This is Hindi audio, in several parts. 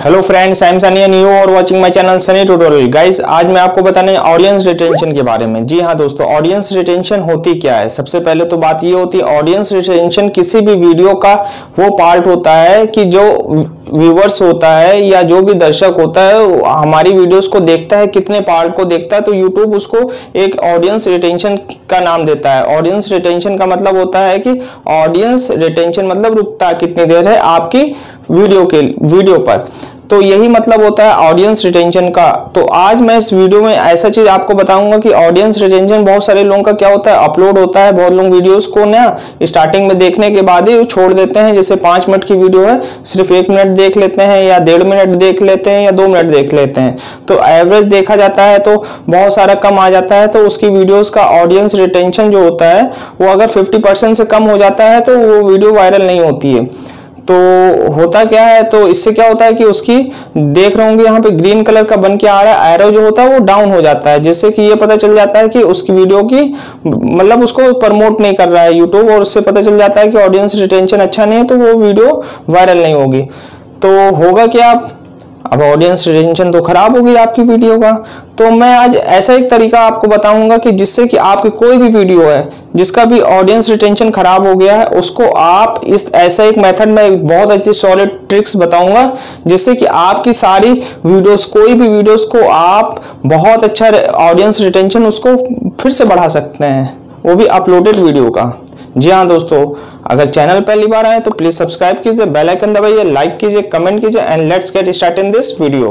Hello friends, I am Sunny and you are watching my channel Sunny tutorial. Guys, आज मैं आपको बताने ऑडियंस रिटेंशन के बारे में। जी हाँ दोस्तों, ऑडियंस रिटेंशन होती क्या है। सबसे पहले तो बात ये होती है, ऑडियंस रिटेंशन किसी भी वीडियो का वो पार्ट होता है कि जो व्यूवर्स होता है या जो भी दर्शक होता है हमारी वीडियोस को देखता है, कितने पार्ट को देखता है, तो यूट्यूब उसको एक ऑडियंस रिटेंशन का नाम देता है। ऑडियंस रिटेंशन का मतलब होता है कि ऑडियंस रिटेंशन मतलब रुकता कितनी देर है आपकी वीडियो पर, तो यही मतलब होता है ऑडियंस रिटेंशन का। तो आज मैं इस वीडियो में ऐसा चीज आपको बताऊंगा कि ऑडियंस रिटेंशन बहुत सारे लोगों का क्या होता है, अपलोड होता है, बहुत लोग वीडियोस को ना स्टार्टिंग में देखने के बाद ही छोड़ देते हैं। जैसे 5 मिनट की वीडियो है, सिर्फ 1 मिनट देख लेते हैं या 1.5 मिनट देख लेते हैं या 2 मिनट देख लेते हैं, तो एवरेज देखा जाता है तो बहुत सारा कम आ जाता है। तो उसकी वीडियोस का ऑडियंस रिटेंशन जो होता है वो अगर 50% से कम हो जाता है तो वो वीडियो वायरल नहीं होती है। तो होता क्या है, तो इससे क्या होता है कि उसकी देख रहे होंगे यहाँ पे ग्रीन कलर का बन के आ रहा है, एरो जो होता है वो डाउन हो जाता है, जिससे कि ये पता चल जाता है कि उसकी वीडियो की मतलब उसको प्रमोट नहीं कर रहा है यूट्यूब, और उससे पता चल जाता है कि ऑडियंस रिटेंशन अच्छा नहीं है, तो वो वीडियो वायरल नहीं होगी। तो होगा क्या, अब ऑडियंस रिटेंशन तो खराब होगी आपकी वीडियो का। तो मैं आज ऐसा एक तरीका आपको बताऊंगा कि जिससे कि आपकी कोई भी वीडियो है जिसका भी ऑडियंस रिटेंशन खराब हो गया है, उसको आप इस ऐसा एक मेथड में बहुत अच्छी सॉलिड ट्रिक्स बताऊंगा, जिससे कि आपकी सारी वीडियोस, कोई भी वीडियोस को आप बहुत अच्छा ऑडियंस रिटेंशन उसको फिर से बढ़ा सकते हैं, वो भी अपलोडेड वीडियो का। जी हाँ दोस्तों, अगर चैनल पहली बार आए तो प्लीज सब्सक्राइब कीजिए, बेल आइकन दबाइए, लाइक कीजिए, कमेंट कीजिए and let's get start in this video.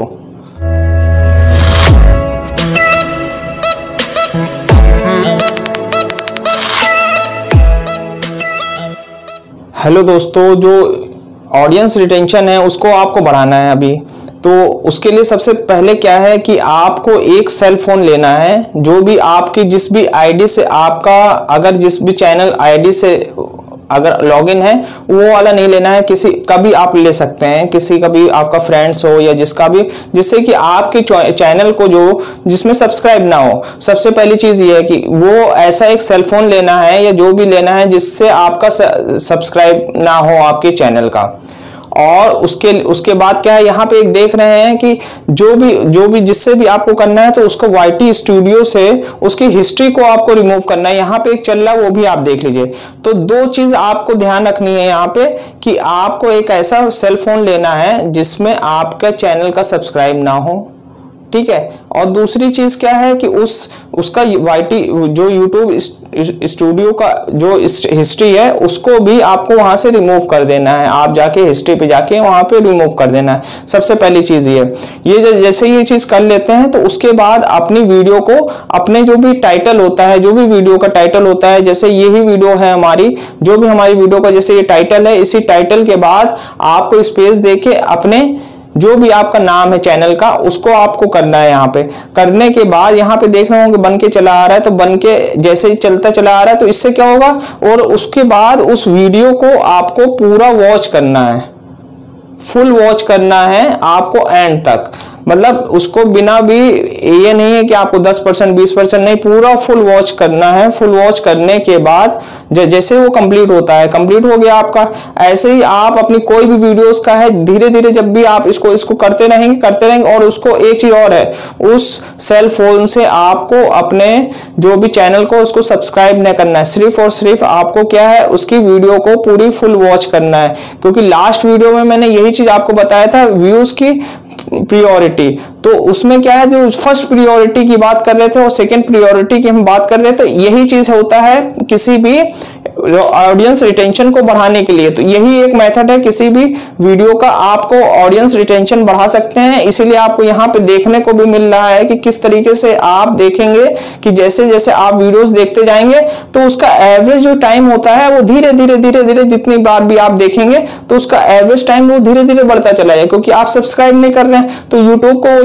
Hello दोस्तों, जो ऑडियंस रिटेंशन है उसको आपको बढ़ाना है अभी, तो उसके लिए सबसे पहले क्या है कि आपको एक सेल फोन लेना है। जो भी आपकी जिस भी आईडी से आपका, अगर जिस भी चैनल आईडी से अगर लॉगिन है वो वाला नहीं लेना है, किसी का भी आप ले सकते हैं, किसी का भी आपका फ्रेंड्स हो या जिसका भी, जिससे कि आपके चैनल को जो जिसमें सब्सक्राइब ना हो। सबसे पहली चीज ये है कि वो ऐसा एक सेल फोन लेना है या जो भी लेना है जिससे आपका सब्सक्राइब ना हो आपके चैनल का। और उसके बाद क्या है, यहाँ पे एक देख रहे हैं कि जो भी जिससे भी आपको करना है तो उसको YT स्टूडियो से उसकी हिस्ट्री को आपको रिमूव करना है। यहाँ पे एक चल रहा है, वो भी आप देख लीजिए। तो 2 चीज आपको ध्यान रखनी है यहाँ पे कि आपको एक ऐसा सेल फोन लेना है जिसमें आपका चैनल का सब्सक्राइब ना हो, ठीक है। और दूसरी चीज क्या है कि उसका YT जो YouTube स्टूडियो का जो हिस्ट्री है उसको भी आपको वहां से रिमूव कर देना है। आप जाके हिस्ट्री पे जाके वहां पे रिमूव कर देना है। सबसे पहली चीज ये जैसे ये चीज कर लेते हैं तो उसके बाद अपनी वीडियो को, अपने जो भी टाइटल होता है, जो भी वीडियो का टाइटल होता है, जैसे यही वीडियो है हमारी, जो भी हमारी वीडियो का जैसे ये टाइटल है, इसी टाइटल के बाद आपको स्पेस देके अपने जो भी आपका नाम है चैनल का उसको आपको करना है। यहाँ पे करने के बाद यहाँ पे देख रहे होंगे बन के चला आ रहा है, तो बन के जैसे ही चलता चला आ रहा है तो इससे क्या होगा, और उसके बाद उस वीडियो को आपको पूरा वॉच करना है, फुल वॉच करना है आपको एंड तक। मतलब उसको बिना भी, ये नहीं है कि आपको 10% 20% नहीं, पूरा फुल वॉच करना है। फुल वॉच करने के बाद जैसे वो कंप्लीट होता है, कंप्लीट हो गया आपका, ऐसे ही आप अपनी कोई भी वीडियोस का है धीरे धीरे जब भी आप इसको करते रहेंगे। और उसको एक चीज और है, उस सेल फोन से आपको अपने जो भी चैनल को उसको सब्सक्राइब नहीं करना है, सिर्फ और सिर्फ आपको क्या है, उसकी वीडियो को पूरी फुल वॉच करना है। क्योंकि लास्ट वीडियो में मैंने यही चीज आपको बताया था, व्यूज की प्रियोरिटी। तो उसमें क्या है, जो फर्स्ट प्रियोरिटी की बात कर रहे थे और सेकंड प्रियोरिटी की हम बात कर रहे थे, यही चीज होता है किसी भी ऑडियंस रिटेंशन को बढ़ाने के लिए। तो यही एक मेथड है, किसी भी वीडियो का आपको ऑडियंस रिटेंशन बढ़ा सकते हैं। इसीलिए आपको यहाँ पे देखने को भी मिल रहा है कि किस तरीके से आप देखेंगे कि जैसे जैसे आप वीडियोस देखते जाएंगे तो उसका एवरेज जो टाइम होता है वो धीरे धीरे जितनी बार भी आप देखेंगे तो उसका एवरेज टाइम वो धीरे धीरे बढ़ता चला जाए। क्योंकि आप सब्सक्राइब नहीं कर रहे हैं तो यूट्यूब को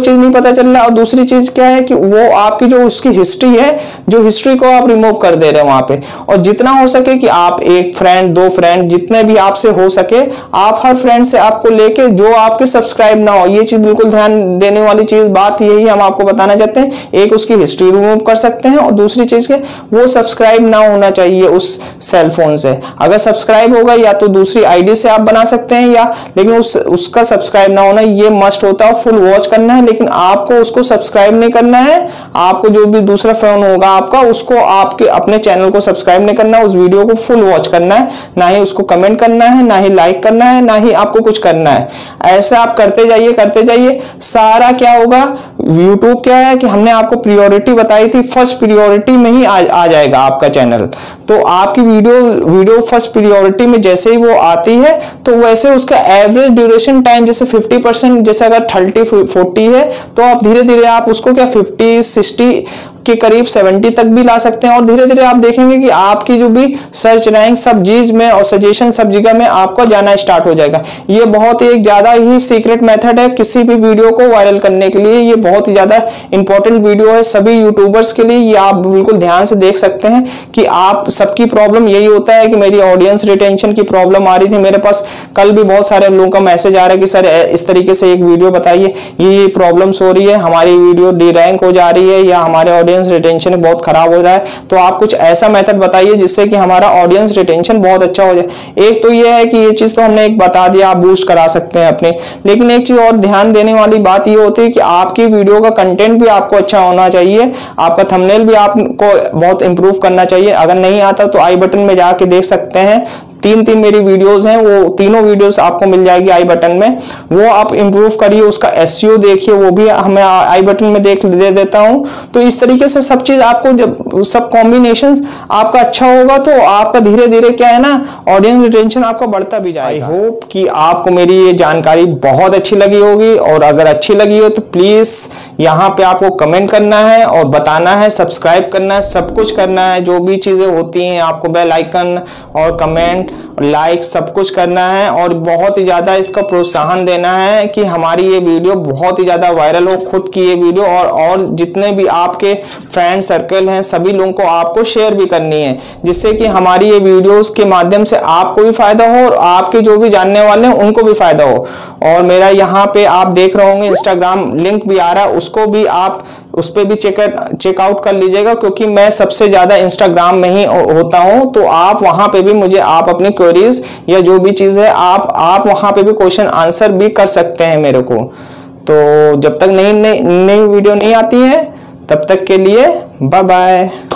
चीज नहीं पता चल रहा। और दूसरी चीज क्या है कि वो आपकी जो उसकी हिस्ट्री है, जो हिस्ट्री को आप रिमूव कर दे रहे हैं वहां पे। और जितना हो सके कि आप एक फ्रेंड, दो फ्रेंड, जितने भी आपसे हो सके, आप हर फ्रेंड से आपको लेके जो आपके सब्सक्राइब ना हो, ये चीज बिल्कुल ध्यान देने वाली चीज बात यही हम आपको बताना चाहते हैं। एक उसकी हिस्ट्री रिमूव कर सकते हैं और दूसरी चीज के वो सब्सक्राइब ना होना चाहिए उस सेल फोन से। अगर सब्सक्राइब होगा या तो दूसरी आईडी से आप बना सकते हैं, या लेकिन उसका सब्सक्राइब ना होना ये मस्ट होता है। फुल वॉच करना है, लेकिन आपको उसको सब्सक्राइब नहीं करना है। आपको जो भी दूसरा फोन होगा आपका, उसको आपके अपने चैनल को सब्सक्राइब नहीं करना है, उस वीडियो को फुल वॉच करना है, ना ही उसको कमेंट करना है, ना ही लाइक करना है, ना ही आपको कुछ करना है। ऐसा आप करते जाइए सारा क्या होगा। यूट्यूब क्या है कि हमने आपको प्रायोरिटी बताई थी, फर्स्ट प्रायोरिटी में ही आ जाएगा आपका चैनल। तो आपकी वीडियो फर्स्ट प्रायोरिटी में जैसे ही वो आती है, तो वैसे उसका एवरेज ड्यूरेशन टाइम जैसे 50%, जैसे अगर 30-40 है, तो आप धीरे धीरे आप उसको क्या 50-60 के करीब 70 तक भी ला सकते हैं। और धीरे धीरे आप देखेंगे कि आपकी जो भी सर्च रैंक सब चीज में और सजेशन सब जगह में आपका जाना स्टार्ट हो जाएगा। ये बहुत ही ज्यादा ही सीक्रेट मेथड है किसी भी वीडियो को वायरल करने के लिए। ये बहुत ही ज्यादा इंपॉर्टेंट वीडियो है सभी यूट्यूबर्स के लिए। ये आप बिल्कुल ध्यान से देख सकते हैं कि आप सबकी प्रॉब्लम यही होता है कि मेरी ऑडियंस रिटेंशन की प्रॉब्लम आ रही थी। मेरे पास कल भी बहुत सारे लोगों का मैसेज आ रहा है कि सर इस तरीके से एक वीडियो बताइए, ये प्रॉब्लम्स हो रही है, हमारी वीडियो डी रैंक हो जा रही है या हमारे ऑडियंस रिटेंशन बहुत खराब हो रहा है। तो आप कुछ ऐसा मेथड बताइए जिससे कि हमारा ऑडियंस रिटेंशन बहुत अच्छा हो जाए। एक तो ये है कि ये चीज तो हमने एक बता दिया, आप बूस्ट करा सकते हैं अपने, लेकिन एक चीज और ध्यान देने वाली बात ये होती है कि आपकी वीडियो का कंटेंट भी आपको अच्छा होना चाहिए, आपका थंबनेल भी आपको बहुत इंप्रूव करना चाहिए। अगर नहीं आता तो आई बटन में जाके देख सकते हैं, तीन मेरी वीडियोस हैं, वो तीनों वीडियोस आपको मिल जाएगी आई बटन में। वो आप इंप्रूव करिए, उसका एसईओ देखिए, वो भी हमें आई बटन में दे देता हूं। तो इस तरीके से सब चीज आपको, जब सब कॉम्बिनेशंस आपका अच्छा होगा तो आपका धीरे धीरे क्या है ना, ऑडियंस रिटेंशन आपका बढ़ता भी जाएगा। आई होप कि आपको मेरी ये जानकारी बहुत अच्छी लगी होगी, और अगर अच्छी लगी हो तो प्लीज यहाँ पे आपको कमेंट करना है और बताना है, सब्सक्राइब करना है, सब कुछ करना है। जो भी चीजें होती हैं आपको बेल आइकन और कमेंट, लाइक सब कुछ करना है, और बहुत ही ज्यादा इसका प्रोत्साहन देना है कि हमारी ये वीडियो बहुत ही ज्यादा वायरल हो, खुद की ये वीडियो, और जितने भी आपके फ्रेंड सर्कल हैं सभी लोगों को आपको शेयर भी करनी है, जिससे कि हमारी ये वीडियोस के माध्यम से आपको भी फायदा हो और आपके जो भी जानने वाले हैं उनको भी फायदा हो। और मेरा यहाँ पे आप देख रहे होंगे इंस्टाग्राम लिंक भी आ रहा है, उसको भी आप उस पर भी चेकआउट कर लीजिएगा, क्योंकि मैं सबसे ज्यादा इंस्टाग्राम में ही होता हूं। तो आप वहां पे भी मुझे आप अपनी क्वेरीज या जो भी चीज है आप वहां पे भी क्वेश्चन आंसर भी कर सकते हैं मेरे को। तो जब तक नई वीडियो नहीं आती है तब तक के लिए बाय बाय।